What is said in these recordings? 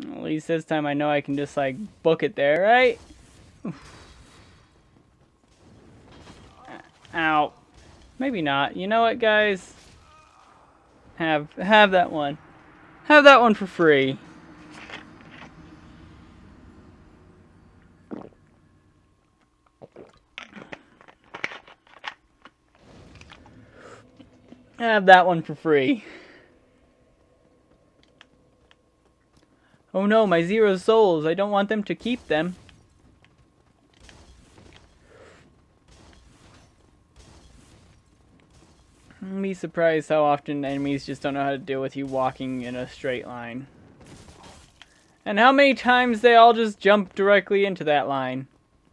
At least this time I know I can just, like, book it there, right? Ow. Maybe not. You know what, guys? Have that one. Have that one for free. Have that one for free. Oh no, my 0 souls. I don't want them to keep them. I'd be surprised how often enemies just don't know how to deal with you walking in a straight line. And how many times they all just jump directly into that line.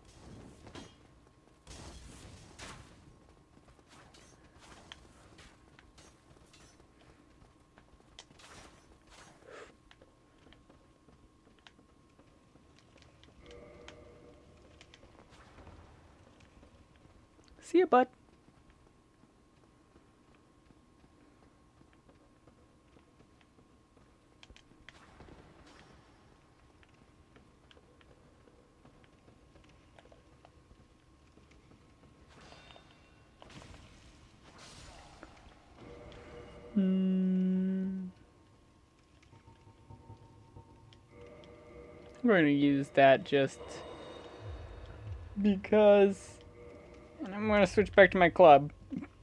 See ya, bud. We're going to use that just because. And I'm going to switch back to my club.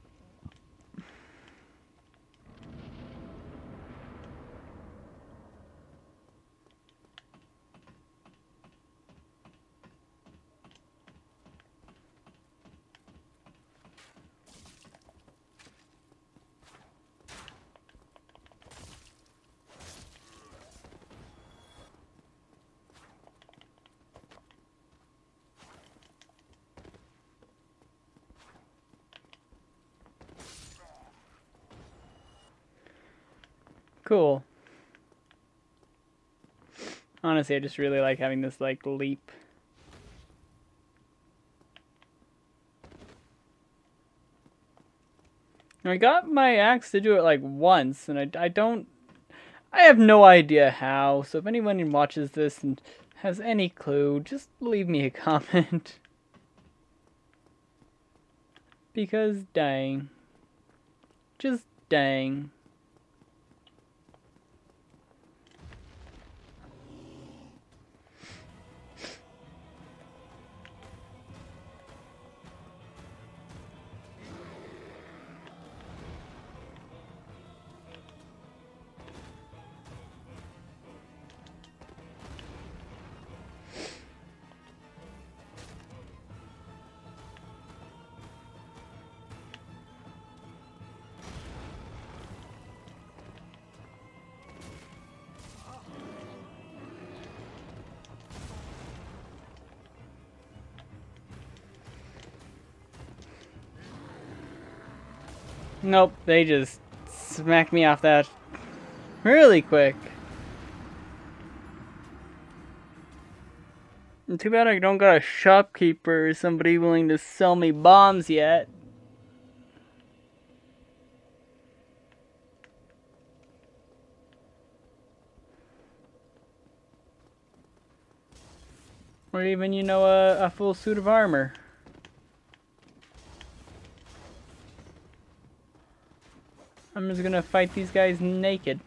Cool. Honestly, I just really like having this, like, leap. I got my axe to do it, like, once, and I have no idea how, so if anyone watches this and has any clue, just leave me a comment. Because, dang. Just dang. Nope, they just smacked me off that really quick. And too bad I don't got a shopkeeper or somebody willing to sell me bombs yet. Or even, you know, a full suit of armor. I'm just gonna fight these guys naked.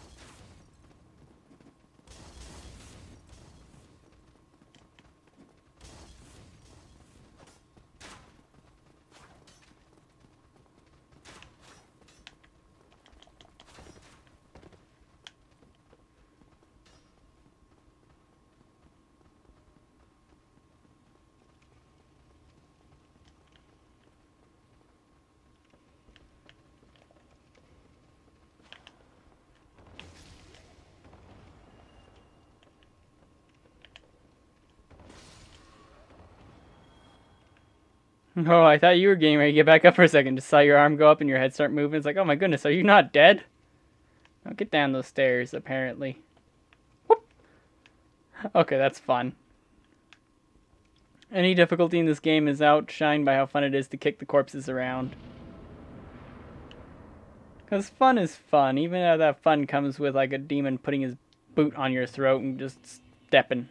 Oh, I thought you were getting ready to get back up for a second. Just saw your arm go up and your head start moving. It's like, oh my goodness, are you not dead? Now get down those stairs, apparently. Whoop. Okay, that's fun. Any difficulty in this game is outshined by how fun it is to kick the corpses around. Because fun is fun, even though that fun comes with like a demon putting his boot on your throat and just stepping.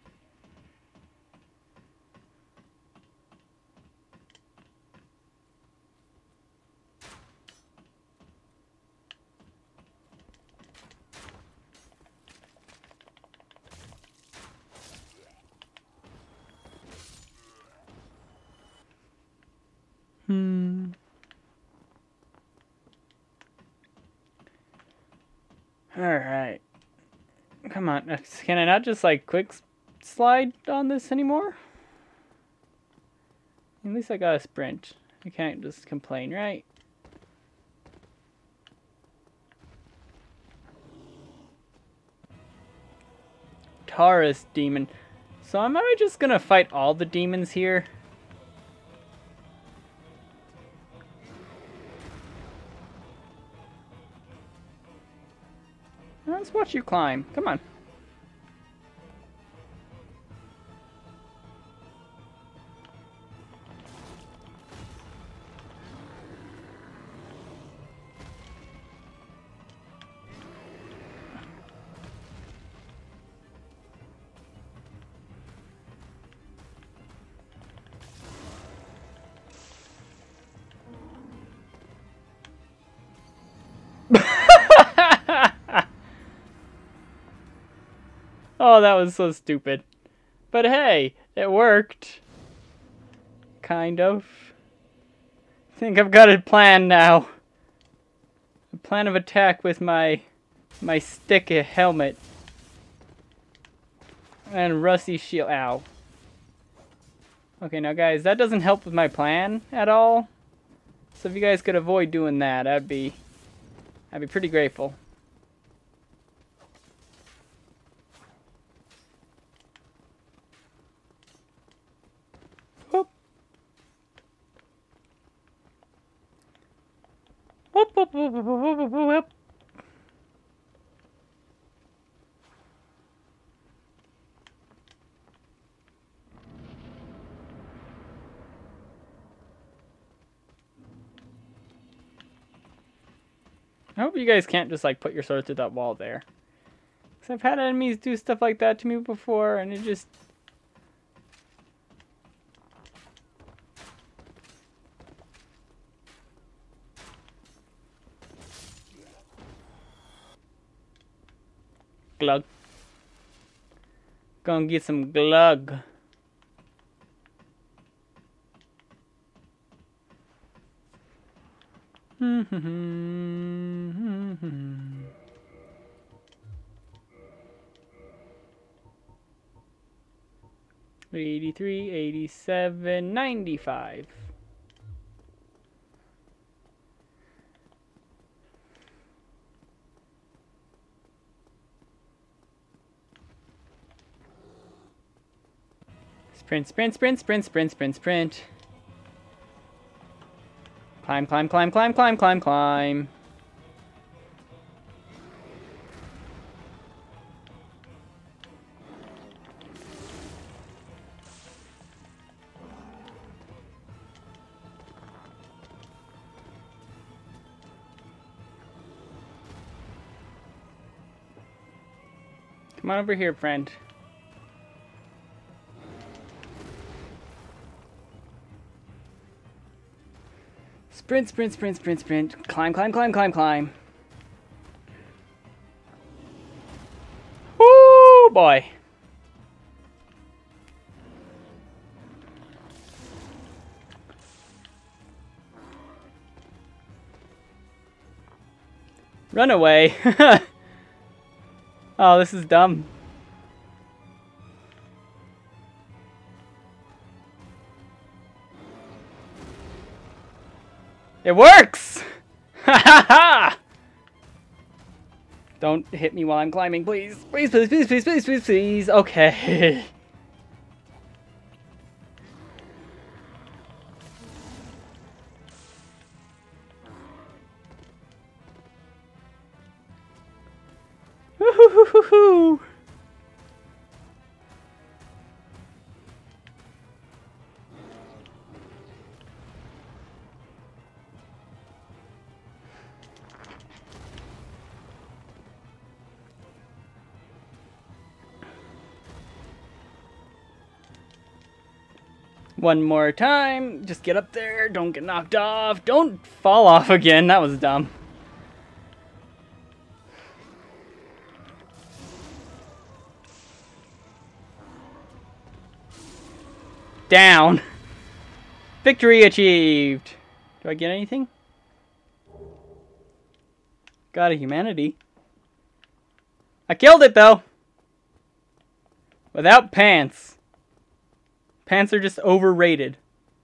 Alright. Come on. Can I not just, like, quick slide on this anymore? At least I got a sprint. I can't just complain, right? Taurus demon. So am I just gonna fight all the demons here? Let's watch you climb. Come on. Oh, that was so stupid. But hey, it worked. Kind of. I think I've got a plan now. A plan of attack with my stick helmet. And rusty shield. Ow. Okay, now guys, that doesn't help with my plan at all. So if you guys could avoid doing that, I'd be pretty grateful. Whoop. Whoop, whoop, whoop, whoop, whoop, whoop, whoop. I hope you guys can't just like put your sword through that wall there. Because I've had enemies do stuff like that to me before and it just... Glug. Gonna get some glug. $83, $87, $95. Sprint, sprint, sprint, sprint, sprint, sprint, sprint. Climb, climb, climb, climb, climb, climb, climb. Come on over here, friend. Sprint, sprint, sprint, sprint, sprint. Climb, climb, climb, climb, climb. Woo, boy. Run away. Oh, this is dumb. It works! Ha ha ha! Don't hit me while I'm climbing, please. Please, please, please, please, please, please, please. Okay. Woo-hoo-hoo-hoo-hoo. One more time. Just get up there. Don't get knocked off. Don't fall off again. That was dumb. Down. Victory achieved. Do I get anything? Got a humanity. I killed it though. Without pants. Pants are just overrated.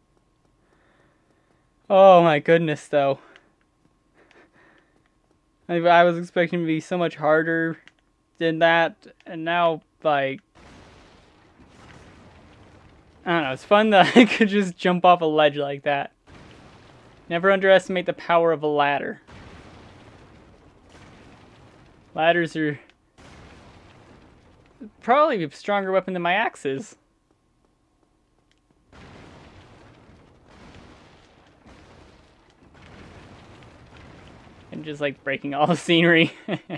Oh my goodness though. I was expecting to be so much harder than that, and now like I don't know, it's fun that I could just jump off a ledge like that. Never underestimate the power of a ladder. Ladders are probably a stronger weapon than my axes. And just like breaking all the scenery.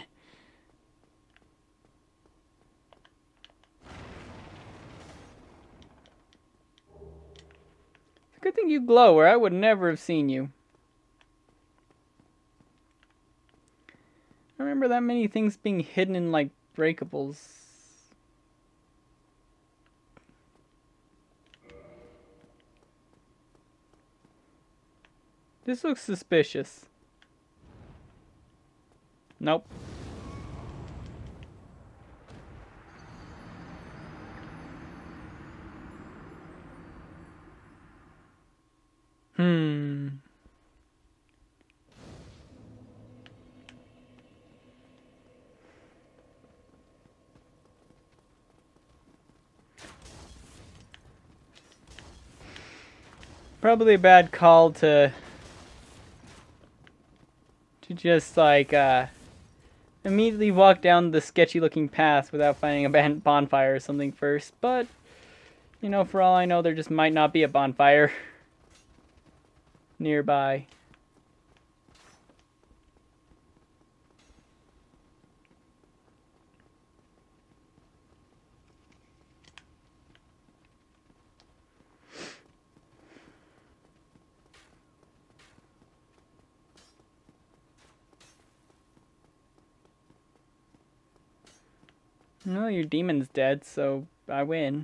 Good thing you glow, or I would never have seen you. I remember that many things being hidden in, like, breakables. This looks suspicious. Nope. Probably a bad call to just like immediately walk down the sketchy looking path without finding a bonfire or something first, but you know, for all I know, there just might not be a bonfire nearby. No, your demon's dead, so I win.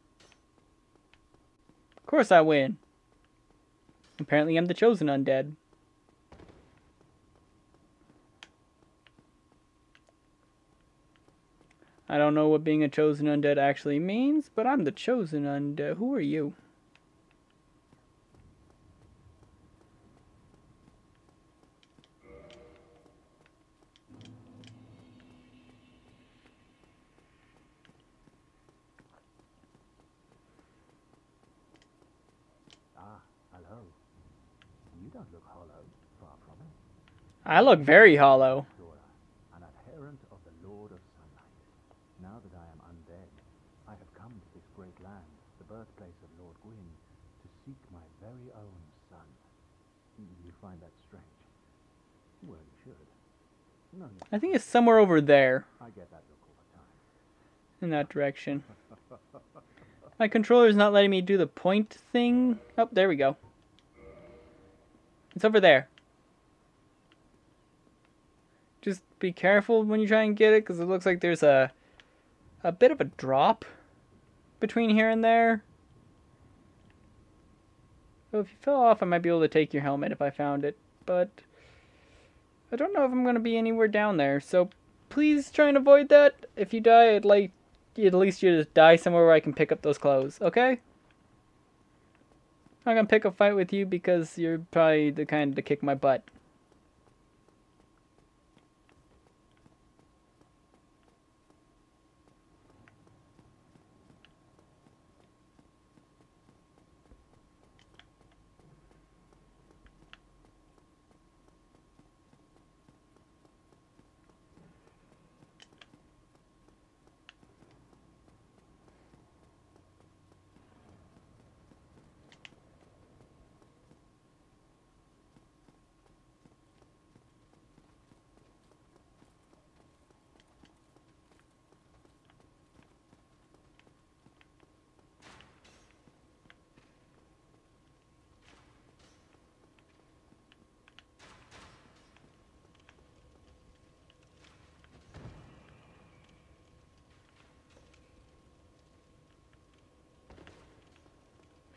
Of course I win. Apparently I'm the chosen undead. I don't know what being a chosen undead actually means, but I'm the chosen undead. Who are you? Hello. You don't look hollow, far from it. I look very hollow. An adherent of the Lord of Sunlight. Now that I am undead, I have come to this great land, the birthplace of Lord Gwyn, to seek my very own son. You find that strange? Well, you should. No, I think it's somewhere over there. I get that look all the time. In that direction. My controller's not letting me do the point thing. Oh, there we go. It's over there. Just be careful when you try and get it, because it looks like there's a bit of a drop between here and there. So if you fell off, I might be able to take your helmet if I found it, but I don't know if I'm going to be anywhere down there, so please try and avoid that. If you die, I'd like at least you just die somewhere where I can pick up those clothes, okay? I'm not gonna pick a fight with you because you're probably the kind to kick my butt.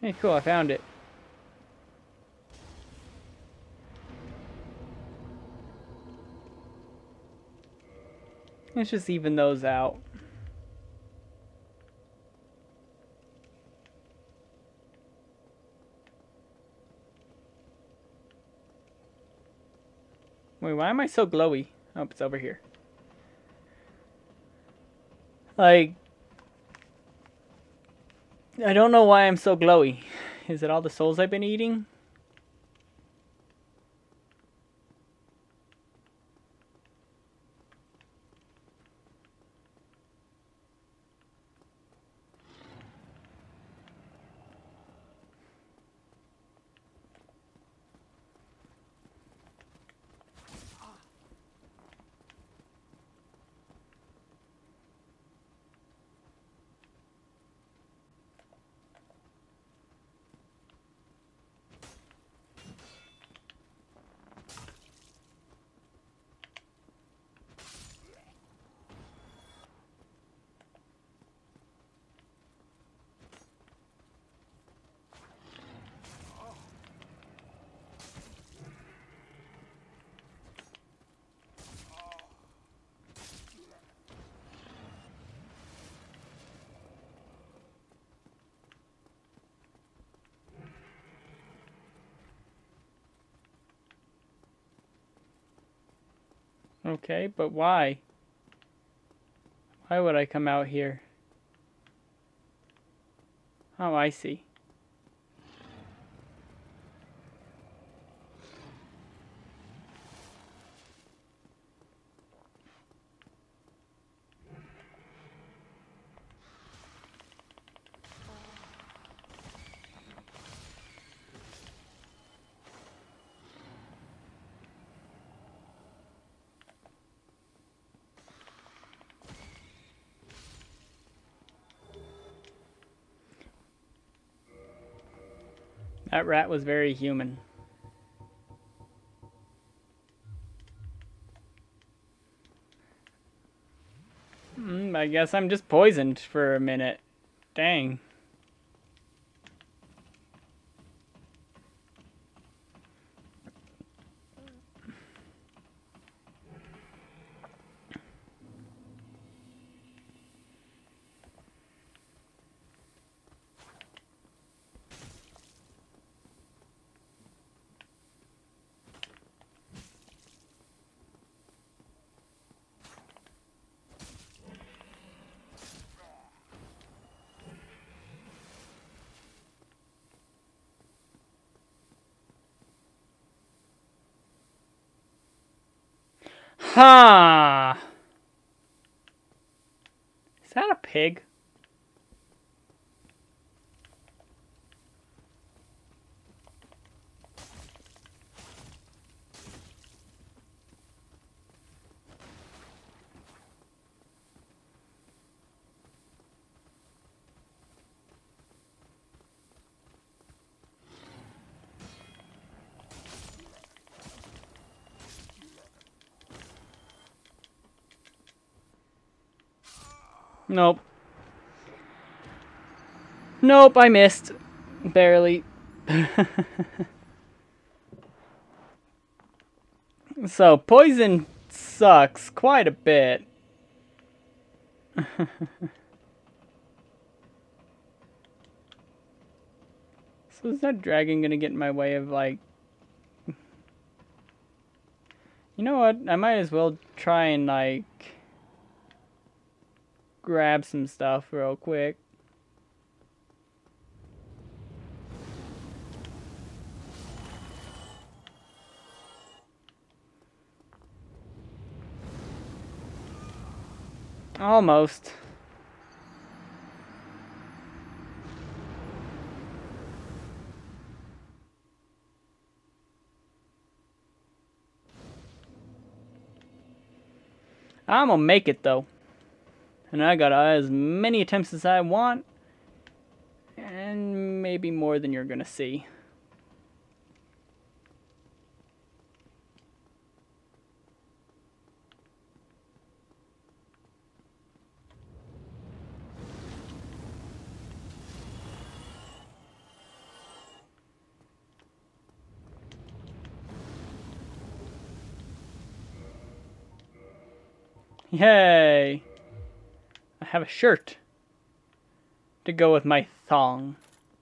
Hey, cool, I found it. Let's just even those out. Wait, why am I so glowy? Oh, it's over here. Like, I don't know why I'm so glowy. Is it all the souls I've been eating? Okay, but why? Why would I come out here? Oh, I see. That rat was very human. I guess I'm just poisoned for a minute. Dang. Ha! Is that a pig? Nope. Nope, I missed. Barely. So, poison sucks quite a bit. So is that dragon gonna get in my way of, like... You know what? I might as well try and, like... grab some stuff real quick. Almost. I'm gonna make it, though. And I got as many attempts as I want. And maybe more than you're gonna see. Yay! I have a shirt to go with my thong.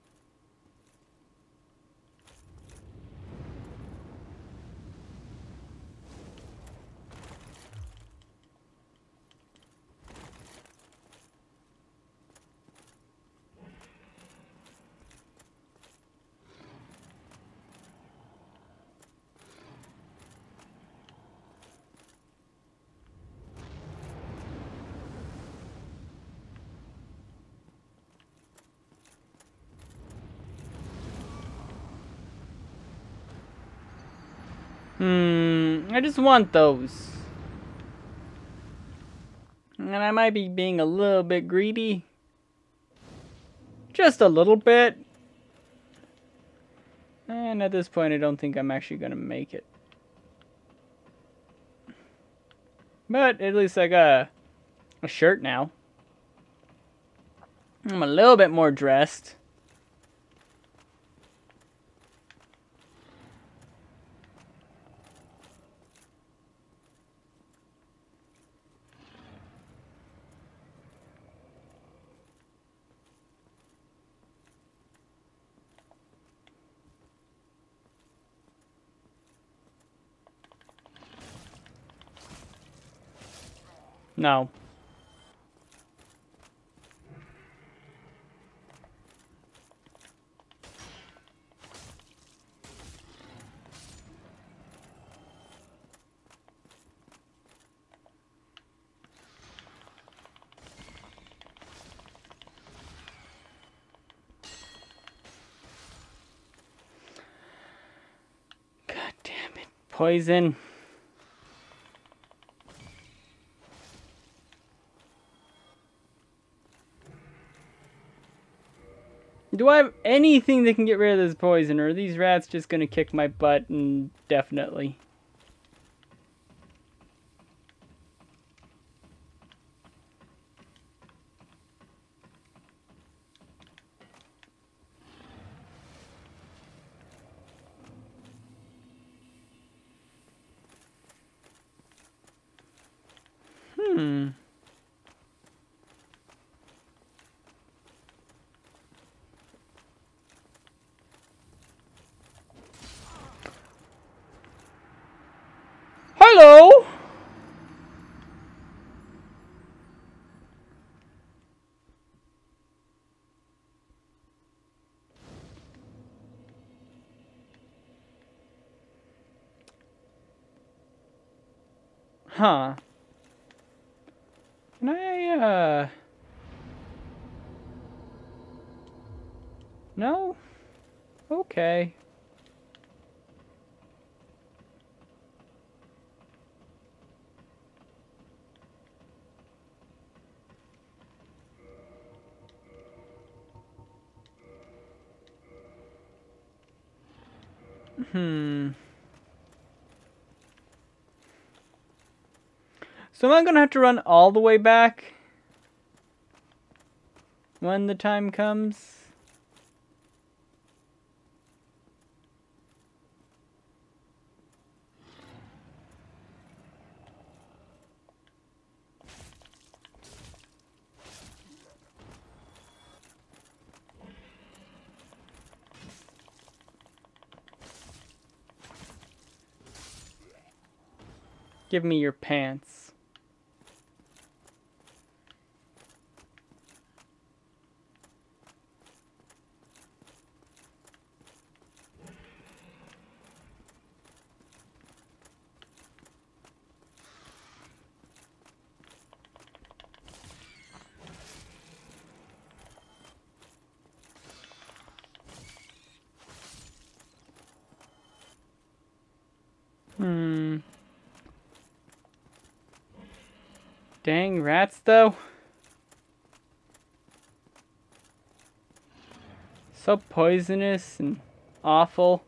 I just want those. And I might be being a little bit greedy. Just a little bit. And at this point, I don't think I'm actually going to make it. But at least I got a shirt now. I'm a little bit more dressed. No. God damn it. Poison. Do I have anything that can get rid of this poison, or are these rats just gonna kick my butt indefinitely? Hello? Huh. Can I, No? Okay. So am I gonna have to run all the way back when the time comes? Give me your pants. Dang rats, though. So poisonous and awful.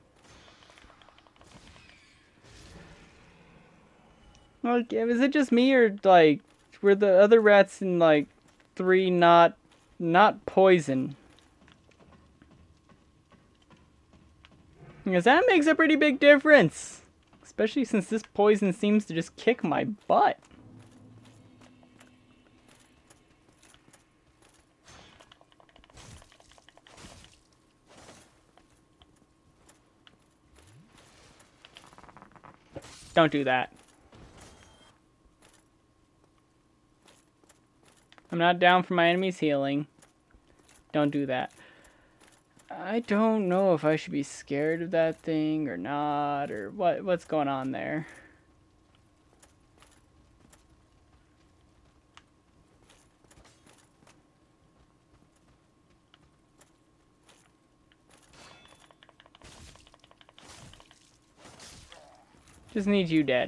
Like, is it just me, or like were the other rats in like 3 not poison? Because that makes a pretty big difference, especially since this poison seems to just kick my butt. Don't do that. I'm not down for my enemies healing. Don't do that. I don't know if I should be scared of that thing or not, or what's going on there. Just need you dead.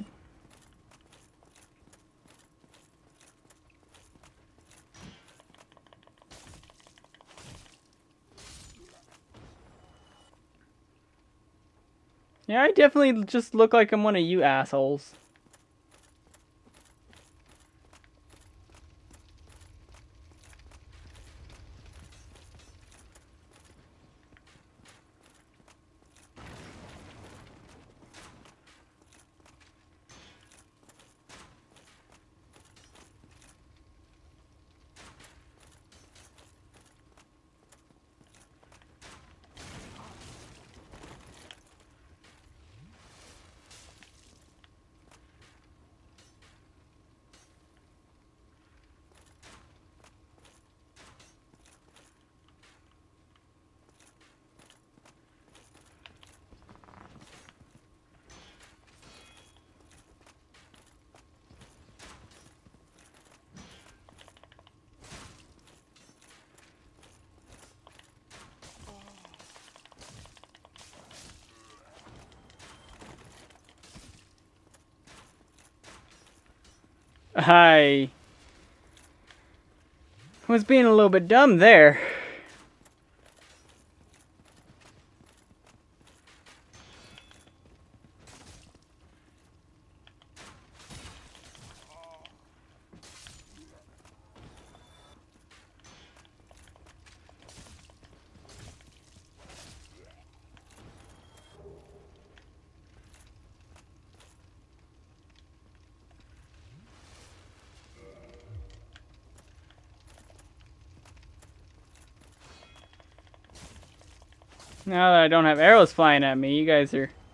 Yeah, I definitely just look like I'm one of you assholes. I was being a little bit dumb there. Now that I don't have arrows flying at me, you guys are